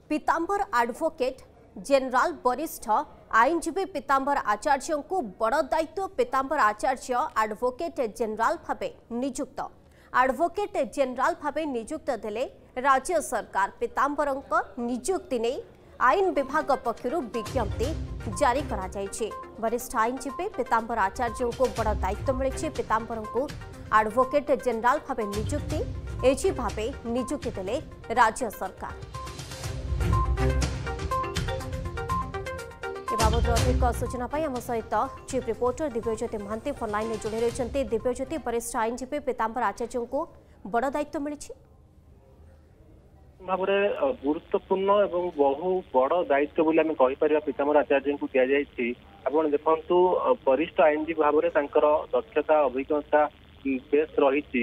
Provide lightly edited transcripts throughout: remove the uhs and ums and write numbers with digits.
पीतांबर advocate general वरिष्ठ आईनजीवी पीतांबर आचार्य को बड़ दायित्व पीतांबर आचार्य एडवोकेट जनरल भावे नियुक्त एडवोकेट जनरल भावे नियुक्त देले राज्य सरकार पीतांबर नियुक्ति नहीं आईन विभाग पक्षर विज्ञप्ति जारी करा जायछि। वरिष्ठ आईनजीवी पीतांबर आचार्य को बड़ दायित्व मिली पीतांबर को एडवोकेट जनरल भावे नियुक्ति एजी भावे नियुक्ति देले राज्य सरकार। बाबद अधिक सूचना आम सहित chief reporter Dibyajyoti Mahanty phone line में जोड़ी रही। दिव्यज्योति, वरिष्ठ आईनजीवी पीतांबर आचार्य को बड़ दायित्व मिली भाव गुरुत्वपूर्ण और बहु बड़ दायित्व बोली आम कहीपर पीतांबर आचार्य को दि जाइए। आप देखु वरिष्ठ आईनजीवी भाव में दक्षता अभिज्ञता बेस रही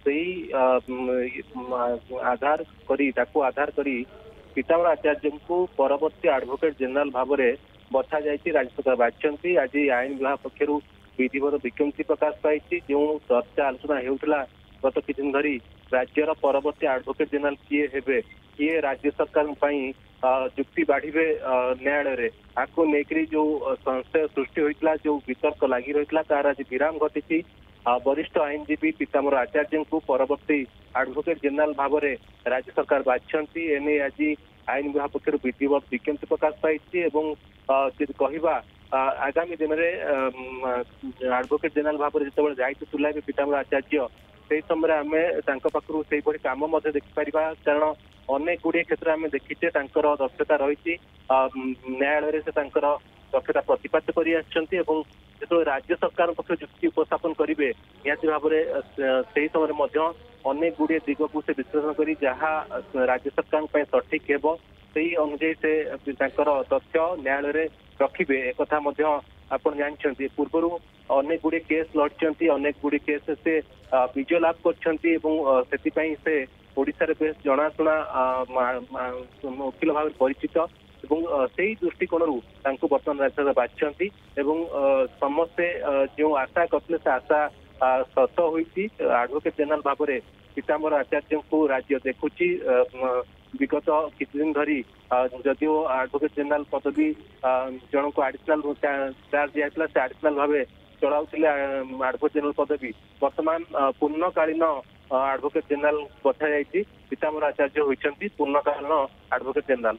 आधार करी पीतांबर आचार्य को परवर्ती एडवोकेट जनरल भाव में बछा जाइए। राज्य सरकार बाछी आज आईन विभाग पक्षर विधिवत विज्ञप्ति प्रकाश पाई जो चर्चा आलोचना होता गत किछ दिन धरी राज्यर परवर्ती एडवोकेट जनरल किए हेबे किए राज्य सरकार जुक्ति बाढ़े न्यायालय आपको लेकर जो संशय सृष्टि होता जो वितर्क लगी रही तार आज विराम घटी। वरिष्ठ आईनजीवी पीतांबर आचार्य को परवर्ती एडवोकेट जनरल भाव में राज्य सरकार बाछी एने आज आईन विभाग पक्षर विधिवत विज्ञप्ति प्रकाश पाई कहवा आगामी दिन में एडवोकेट जनरल भाव में जो दायित्व तुलाइबे पीतांबर आचार्य से समय आम पाखु से कम देखिपर कारण अनेक गुड़े क्षेत्र में देखीचे दक्षता रही न्यायालय से दक्षता प्रतिपाद कर राज्य सरकार पक्ष जुक्ति उपस्थापन करेंगे निहती भाव से समय अनेक गुड़े दिग को से विश्लेषण करी जहाँ राज्य सरकार सठिक हेब से अनुजाई से तथ्य न्यायालय रखिए एक आप जानते पूर्वर अनेक गुड़े केस लड़ती अनेक गुड़े केस से विजय लाभ कर ओडिशा रे बेस जनाशुना वकिल भाव परिचित से दृष्टिकोण बर्तमान राज्य बाछी समस्ते जो आशा करते से आशा सत होती एडवोकेट जनरल भाव में पीतांबर आचार्य को राज्य देखुची। विगत किसी दिन धरी जदिव एडवोकेट जनरल पदवी जन को एडिशनल चार्ज दिया से एडिशनल भाव चलाउले एडवोकेट जनरल पदवी वर्तमान पूर्णकालीन एडवोकेट जनरल बछा जाइए। पीतांबर आचार्य होइछंती पूर्णकालीन एडवोकेट जनरल।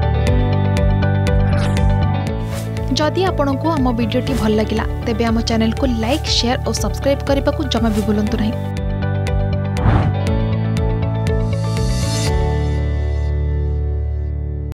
जदि आपंक आम भिडी भल लगा तेब आम चैनल को लाइक शेयर और सब्सक्राइब करने को जमा भी भूलु नहीं।